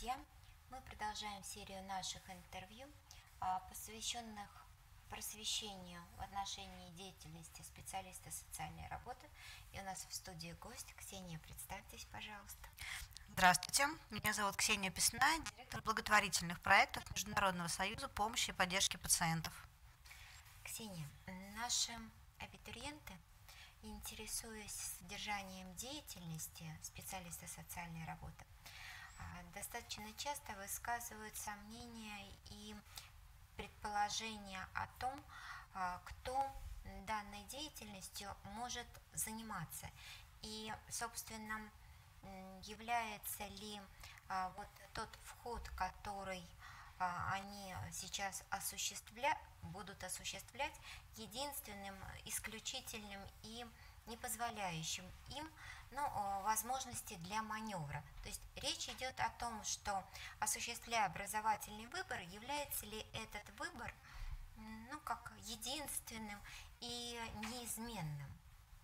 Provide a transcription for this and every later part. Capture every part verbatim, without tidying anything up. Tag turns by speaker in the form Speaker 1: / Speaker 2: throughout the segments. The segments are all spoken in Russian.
Speaker 1: друзья! Мы продолжаем серию наших интервью, а, посвященных просвещению в отношении деятельности специалиста социальной работы. И у нас в студии гость. Ксения, представьтесь, пожалуйста.
Speaker 2: Здравствуйте, меня зовут Ксения Песная, директор благотворительных проектов Международного союза помощи и поддержки пациентов.
Speaker 1: Ксения, наши абитуриенты, интересуясь содержанием деятельности специалиста социальной работы, достаточно часто высказывают сомнения и предположения о том, кто данной деятельностью может заниматься. И, собственно, является ли вот тот вход, который они сейчас осуществля... будут осуществлять, единственным, исключительным и не позволяющим им ну, возможности для маневра. То есть речь идет о том, что, осуществляя образовательный выбор, является ли этот выбор ну, как единственным и неизменным?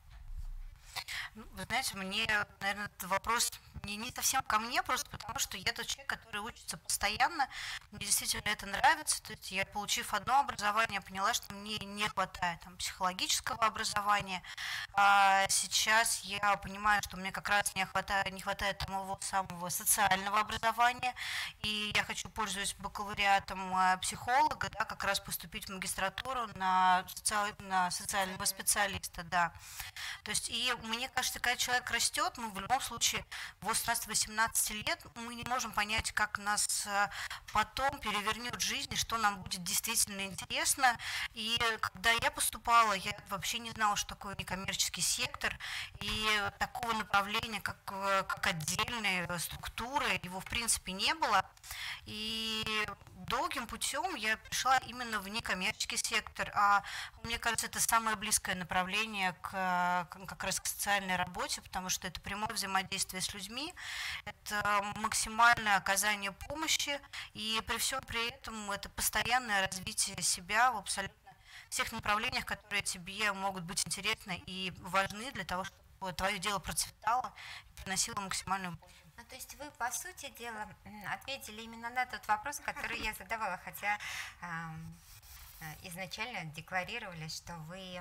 Speaker 2: Вы знаете, мне, наверное, этот вопрос не, не совсем ко мне, просто потому что я тот человек, который учится постоянно, мне действительно это нравится, то есть я, получив одно образование, поняла, что мне не хватает там, психологического образования, а сейчас я понимаю, что мне как раз не хватает, не хватает того самого социального образования, и я хочу, пользуясь бакалавриатом психолога, да, как раз поступить в магистратуру на, соци... на социального специалиста, да. То есть, и мне кажется, когда человек растет, ну, в любом случае, в восемнадцати-восемнадцати лет мы не можем понять, как нас потом перевернет жизнь, и что нам будет действительно интересно. И когда я поступала, я вообще не знала, что такое некоммерческий сектор, и такого направления, как, как отдельная структура, его в принципе не было. И долгим путем я пришла именно в некоммерческий сектор, а мне кажется, это самое близкое направление к, как раз к социальной работе, потому что это прямое взаимодействие с людьми, это максимальное оказание помощи, и при всем при этом это постоянное развитие себя в абсолютно всех направлениях, которые тебе могут быть интересны и важны для того, чтобы твое дело процветало и приносило максимальную пользу.
Speaker 1: Ну, то есть вы, по сути дела, ответили именно на тот вопрос, который я задавала, хотя э, изначально декларировали, что вы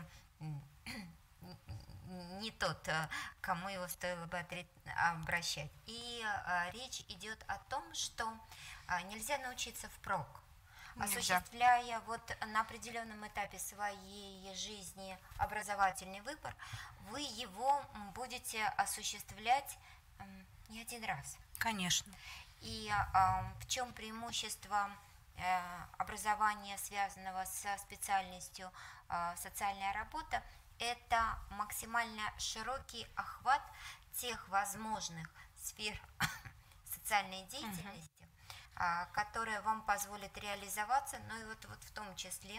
Speaker 1: не тот, кому его стоило бы обращать. И э, речь идет о том, что э, нельзя научиться впрок. Осуществляя вот на определенном этапе своей жизни образовательный выбор, вы его будете осуществлять э, не один раз.
Speaker 2: Конечно.
Speaker 1: И э, в чем преимущество э, образования, связанного со специальностью э, социальная работа? Это максимально широкий охват тех возможных сфер социальной деятельности, uh-huh. которые вам позволят реализоваться, ну и вот, вот в том числе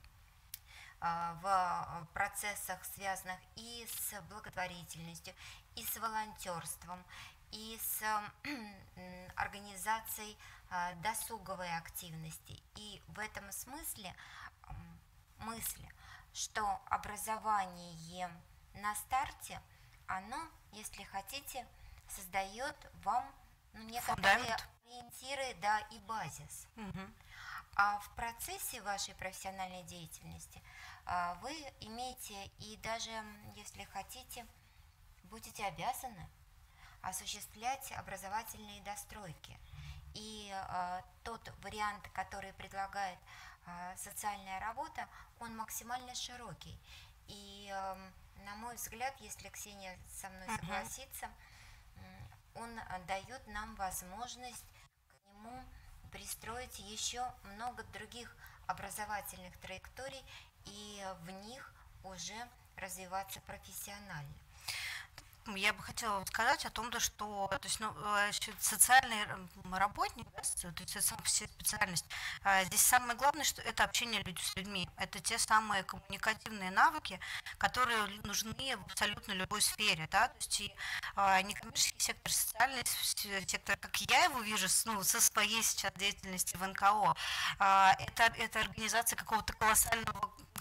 Speaker 1: в процессах, связанных и с благотворительностью, и с волонтерством, и с организацией досуговой активности. И в этом смысле мысль, что образование на старте, оно, если хотите, создает вам ну, некоторые
Speaker 2: фундамент,
Speaker 1: ориентиры, да, и базис.
Speaker 2: Угу.
Speaker 1: А в процессе вашей профессиональной деятельности вы имеете и даже, если хотите, будете обязаны осуществлять образовательные достройки. И э, тот вариант, который предлагает э, социальная работа, он максимально широкий. И, э, на мой взгляд, если Ксения со мной uh-huh. согласится, он дает нам возможность к нему пристроить еще много других образовательных траекторий и в них уже развиваться профессионально.
Speaker 2: Я бы хотела сказать о том, что то есть, ну, социальный работник, да, то есть это сама специальность, здесь самое главное, что это общение с людьми, это те самые коммуникативные навыки, которые нужны в абсолютно любой сфере, да, то есть и некоммерческий сектор, социальный сектор, как я его вижу, ну, со своей сейчас деятельности в эн ка о, это, это организация какого-то колоссального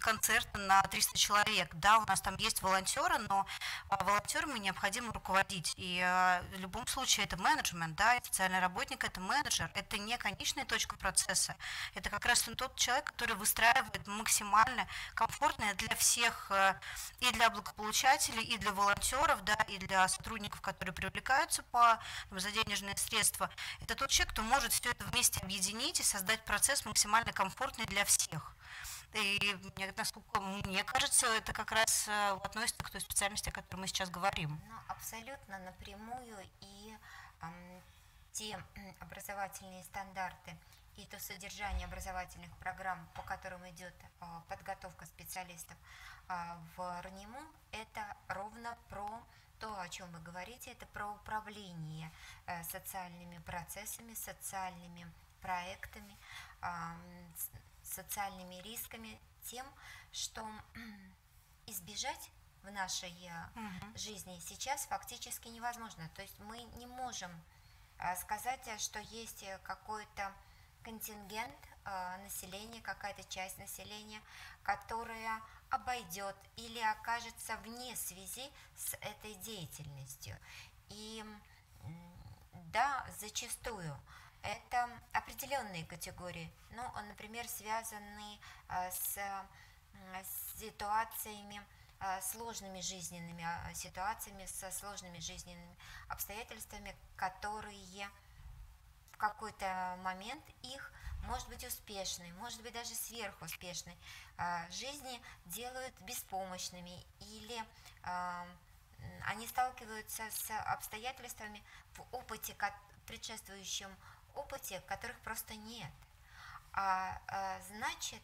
Speaker 2: концерта на триста человек. Да, у нас там есть волонтеры, но волонтерами необходимо руководить. И в любом случае это менеджмент, да, социальный работник это менеджер, это не конечная точка процесса. Это как раз тот человек, который выстраивает максимально комфортное для всех, и для благополучателей, и для волонтеров, да, и для сотрудников, которые привлекаются по там, за денежные средства. Это тот человек, кто может все это вместе объединить и создать процесс максимально комфортный для всех. И насколько мне кажется, это как раз относится к той специальности, о которой мы сейчас говорим.
Speaker 1: Ну, абсолютно напрямую, и эм, те образовательные стандарты и то содержание образовательных программ, по которым идет э, подготовка специалистов э, в РНИМУ, это ровно про то, о чем вы говорите, это про управление э, социальными процессами, социальными проектами, э, социальными рисками, тем, что избежать в нашей uh-huh. жизни сейчас фактически невозможно. То есть мы не можем э, сказать, что есть какой-то контингент э, населения, какая-то часть населения, которая обойдет или окажется вне связи с этой деятельностью. И да, зачастую это определенные категории, ну, например, связанные э, с, с ситуациями, э, сложными жизненными ситуациями, со сложными жизненными обстоятельствами, которые в какой-то момент их, может быть, успешной, может быть, даже сверхуспешной э, жизни делают беспомощными, или э, они сталкиваются с обстоятельствами в опыте, предшествующем опыте, которых просто нет. А, а значит,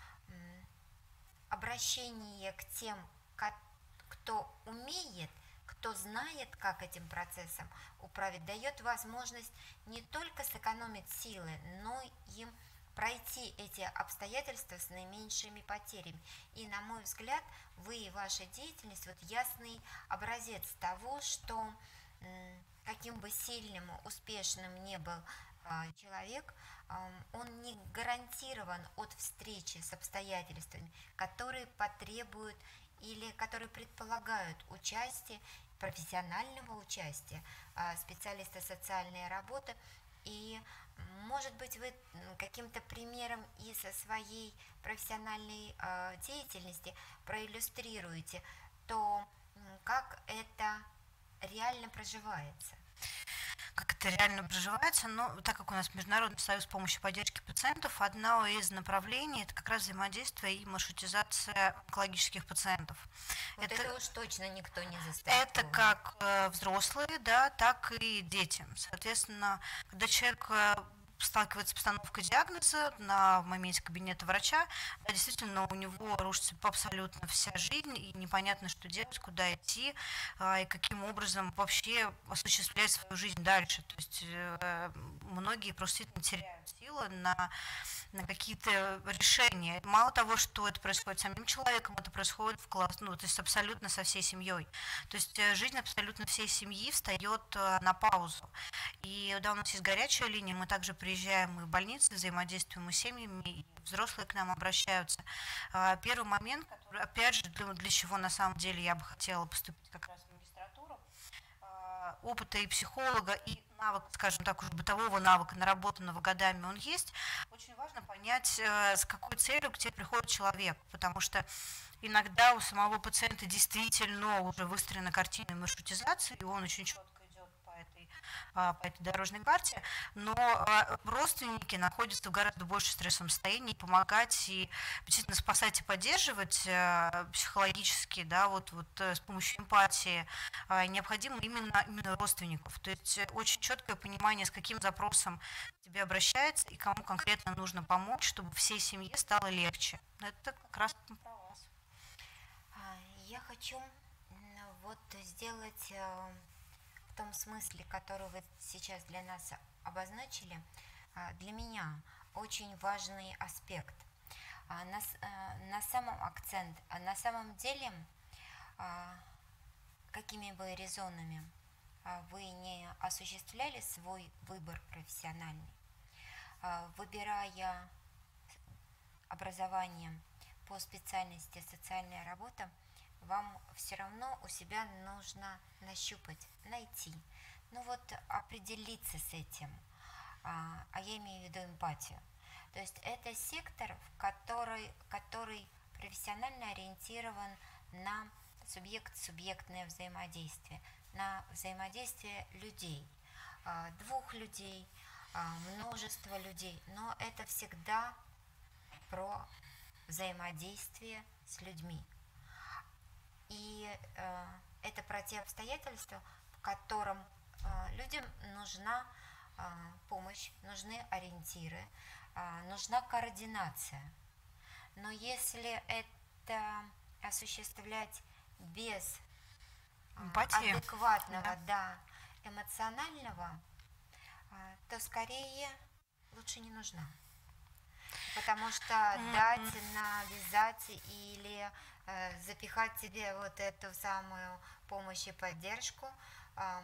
Speaker 1: обращение к тем, кто умеет, кто знает, как этим процессом управить, дает возможность не только сэкономить силы, но и пройти эти обстоятельства с наименьшими потерями. И, на мой взгляд, вы и ваша деятельность вот ясный образец того, что каким бы сильным, успешным ни был э, человек, э, он не гарантирован от встречи с обстоятельствами, которые потребуют или которые предполагают участие, профессионального участия э, специалиста социальной работы. И, может быть, вы каким-то примером из своей профессиональной э, деятельности проиллюстрируете то, как это реально проживается.
Speaker 2: Как это реально проживается, но так как у нас Международный союз помощи и поддержки пациентов, одно из направлений – это как раз взаимодействие и маршрутизация онкологических пациентов.
Speaker 1: Вот это, это уж точно никто не заставит.
Speaker 2: Это как э, взрослые, да, так и дети. Соответственно, когда человек сталкивается с постановкой диагноза на моменте кабинета врача, да, действительно у него рушится абсолютно вся жизнь, и непонятно, что делать, куда идти, и каким образом вообще осуществлять свою жизнь дальше. То есть многие просто теряют силы на, на какие-то решения. Мало того, что это происходит с самим человеком, это происходит в класс, ну, то есть абсолютно со всей семьей. То есть жизнь абсолютно всей семьи встает на паузу. И да, у нас есть горячая линия, мы также приезжаем и в больницы, взаимодействуем и с семьями, и взрослые к нам обращаются. Первый момент, который, опять же, для, для чего на самом деле я бы хотела поступить как раз в магистратуру, опыта и психолога, и навык, скажем так, уже бытового навыка, наработанного годами, он есть. Очень важно понять, с какой целью к тебе приходит человек, потому что иногда у самого пациента действительно уже выстроена картина маршрутизации, и он очень четко по этой дорожной карте, но родственники находятся в гораздо больше стрессовом состоянии, помогать и действительно спасать и поддерживать психологически, да, вот, вот с помощью эмпатии необходимо именно, именно родственников. То есть очень четкое понимание, с каким запросом к тебе обращается и кому конкретно нужно помочь, чтобы всей семье стало легче. Это как раз про вас.
Speaker 1: Я хочу вот сделать в том смысле, который вы сейчас для нас обозначили, для меня очень важный аспект. На, на самом акцент, на самом деле, какими бы резонами вы не осуществляли свой выбор профессиональный, выбирая образование по специальности социальная работа, вам все равно у себя нужно нащупать, найти, ну вот определиться с этим, а, а я имею в виду эмпатию. То есть это сектор, в который, который профессионально ориентирован на субъект-субъектное взаимодействие, на взаимодействие людей, а, двух людей, а, множество людей, но это всегда про взаимодействие с людьми. И э, это про те обстоятельства, в котором э, людям нужна э, помощь, нужны ориентиры, э, нужна координация. Но если это осуществлять без
Speaker 2: Эмпатии,
Speaker 1: адекватного,
Speaker 2: да.
Speaker 1: да, эмоционального, э, то скорее лучше не нужна. Потому что mm-hmm. дать, навязать или э, запихать тебе вот эту самую помощь и поддержку, э,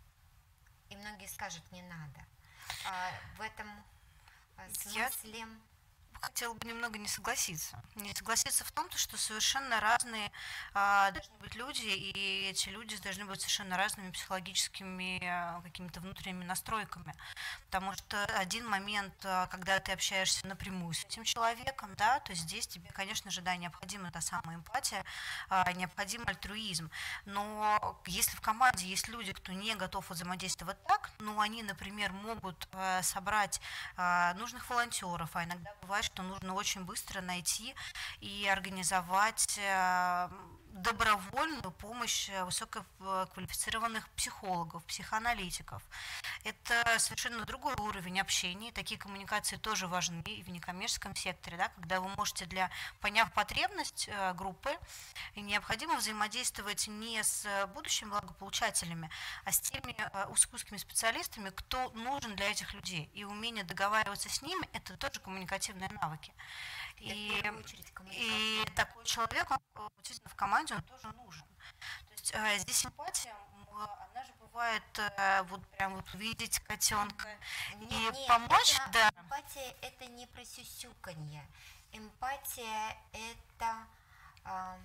Speaker 1: и многие скажут, не надо. А в этом смысле...
Speaker 2: Я хотела бы немного не согласиться. Не согласиться в том, что совершенно разные а, должны быть люди, и эти люди должны быть совершенно разными психологическими а, какими-то внутренними настройками. Потому что один момент, а, когда ты общаешься напрямую с этим человеком, да, то здесь тебе, конечно же, да, необходима та самая эмпатия, а, необходим альтруизм. Но если в команде есть люди, кто не готов взаимодействовать так, ну, они, например, могут а, собрать а, нужных волонтеров, а иногда бывает, что нужно очень быстро найти и организовать добровольную помощь высококвалифицированных психологов, психоаналитиков. Это совершенно другой уровень общения. Такие коммуникации тоже важны и в некоммерческом секторе, да, когда вы можете, для, поняв потребность группы, необходимо взаимодействовать не с будущими благополучателями, а с теми узкими специалистами, кто нужен для этих людей. И умение договариваться с ними – это тоже коммуникативные навыки. И, и такой человек, он, действительно, в команде он тоже нужен. То есть э, здесь эмпатия, она же бывает э, вот прям вот увидеть котенка
Speaker 1: нет,
Speaker 2: и
Speaker 1: нет,
Speaker 2: помочь.
Speaker 1: Это,
Speaker 2: да.
Speaker 1: Эмпатия – это не про сюсюканье. Эмпатия – это э,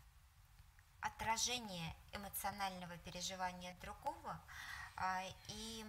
Speaker 1: отражение эмоционального переживания другого. Э, и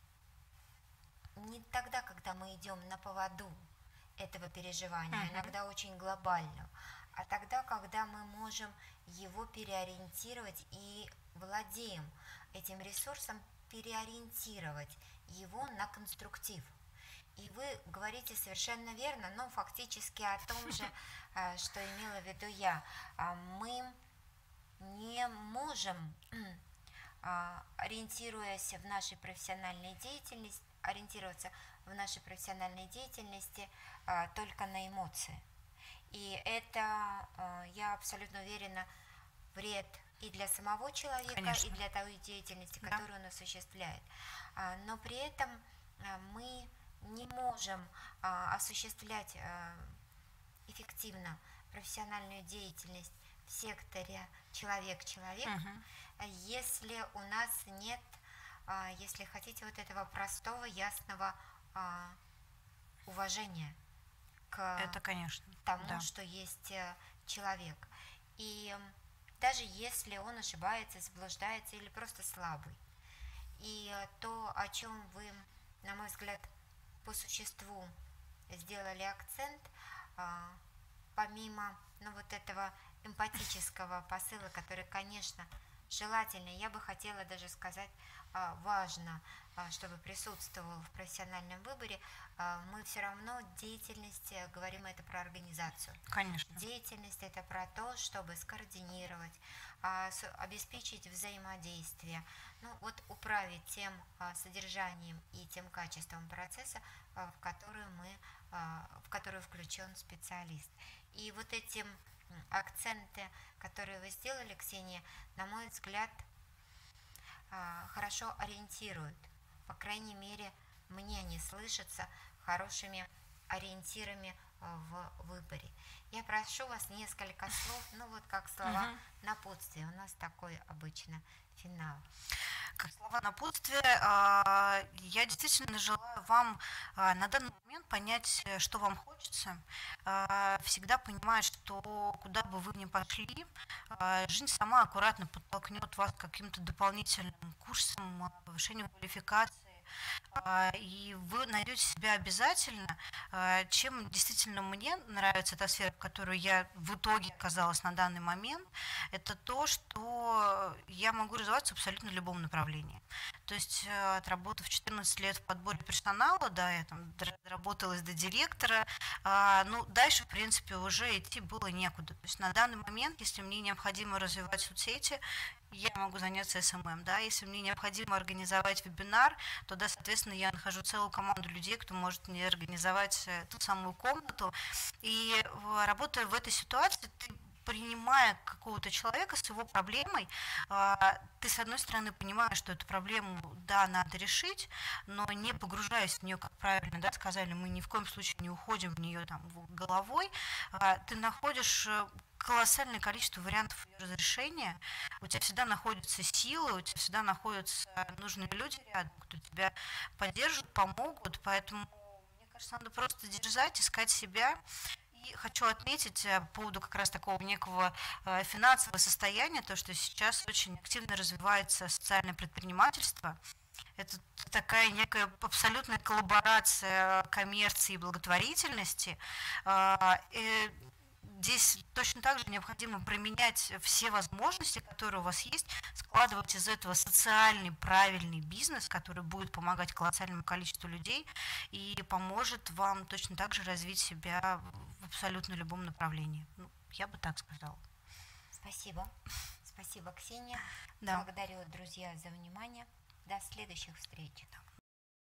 Speaker 1: не тогда, когда мы идем на поводу этого переживания, uh-huh. иногда очень глобально, а тогда, когда мы можем его переориентировать и владеем этим ресурсом, переориентировать его на конструктив. И вы говорите совершенно верно, но фактически о том же, что имела в виду я. Мы не можем, ориентируясь в нашей профессиональной деятельности, ориентироваться в нашей профессиональной деятельности а, только на эмоции. И это, а, я абсолютно уверена, вред и для самого человека, Конечно. И для той деятельности, которую да. он осуществляет. А, но при этом а, мы не можем а, осуществлять а, эффективно профессиональную деятельность в секторе человек-человек, uh-huh. если у нас нет, а, если хотите, вот этого простого, ясного а, уважения к
Speaker 2: Это, конечно,
Speaker 1: тому,
Speaker 2: да.
Speaker 1: что есть человек. И даже если он ошибается, заблуждается или просто слабый. И то, о чем вы, на мой взгляд, по существу сделали акцент, а, помимо ну, вот этого эмпатического посыла, который, конечно, желательно, я бы хотела даже сказать, важно, чтобы присутствовал в профессиональном выборе, мы все равно деятельность, говорим это про организацию.
Speaker 2: Конечно.
Speaker 1: Деятельность это про то, чтобы скоординировать, обеспечить взаимодействие, ну вот управить тем содержанием и тем качеством процесса, в который мы, в который включен специалист. И вот эти акценты, которые вы сделали, Ксения, на мой взгляд, хорошо ориентируют. По крайней мере, мне они слышатся хорошими ориентирами в выборе. Я прошу вас несколько слов, ну вот как слова угу. напутствия. У нас такой обычно финал.
Speaker 2: Как слова напутствия, я действительно желаю вам на данный момент понять, что вам хочется, всегда понимать, что куда бы вы ни пошли, жизнь сама аккуратно подтолкнет вас к каким-то дополнительным курсам, повышению квалификации, и вы найдете себя обязательно. Чем действительно мне нравится эта сфера, в которой я в итоге оказалась на данный момент, это то, что я могу развиваться в абсолютно любом направлении. То есть, отработав четырнадцать лет в подборе персонала, да, я там доработалась до директора, ну, дальше, в принципе, уже идти было некуда. То есть на данный момент, если мне необходимо развивать соцсети, я могу заняться эс эм эм, да, если мне необходимо организовать вебинар, то, да, соответственно, я нахожу целую команду людей, кто может мне организовать ту самую комнату, и работая в этой ситуации, ты, принимая какого-то человека с его проблемой, ты, с одной стороны, понимаешь, что эту проблему, да, надо решить, но не погружаясь в нее, как правильно, да, сказали, мы ни в коем случае не уходим в нее там головой, ты находишь колоссальное количество вариантов ее разрешения, у тебя всегда находятся силы, у тебя всегда находятся нужные люди рядом, кто тебя поддержит, помогут, поэтому, мне кажется, надо просто дерзать, искать себя. И хочу отметить по поводу как раз такого некого финансового состояния, то, что сейчас очень активно развивается социальное предпринимательство. Это такая некая абсолютная коллаборация коммерции и благотворительности. И здесь точно так же необходимо применять все возможности, которые у вас есть, складывать из этого социальный правильный бизнес, который будет помогать колоссальному количеству людей и поможет вам точно так же развить себя в абсолютно любом направлении. Ну, я бы так сказала.
Speaker 1: Спасибо. Спасибо, Ксения.
Speaker 2: Да.
Speaker 1: Благодарю, друзья, за внимание. До следующих встреч.